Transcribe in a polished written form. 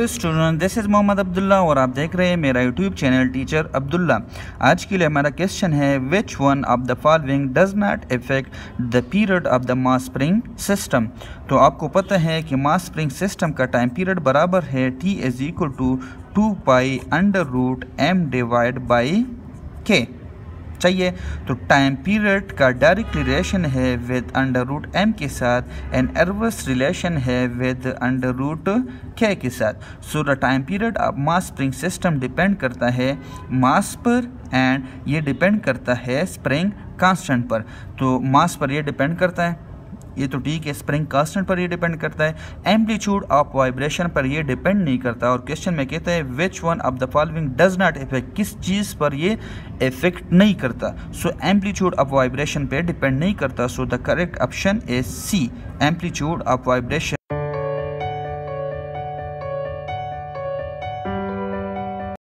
Hello student, this is Mohammad Abdullah और आप देख रहे हैं मेरा यूट्यूब चैनल टीचर अब्दुल्ला। आज के लिए हमारा क्वेश्चन है which one of the following does not affect the period of the mass spring system. तो आपको पता है कि मास स्प्रिंग सिस्टम का टाइम पीरियड बराबर है T is equal to 2π√m divide by K। चाहिए तो टाइम पीरियड का डायरेक्ट रिलेशन है विद √m के साथ एंड इनवर्स रिलेशन है विद √k के साथ। So the time period of mass spring system depend करता है मास पर एंड ये डिपेंड करता है स्प्रिंग कांस्टेंट पर। तो मास पर ये डिपेंड करता है, ये तो ठीक है, स्प्रिंग कांस्टेंट पर ये डिपेंड करता है, एम्पलीट्यूड ऑफ वाइब्रेशन पर ये डिपेंड नहीं करता। और क्वेश्चन में कहता है which one of the following does not effect, किस चीज़ पर ये इफेक्ट नहीं करता। सो एम्पलीट्यूड ऑफ वाइब्रेशन पे डिपेंड नहीं करता। So the correct option is C, amplitude of vibration.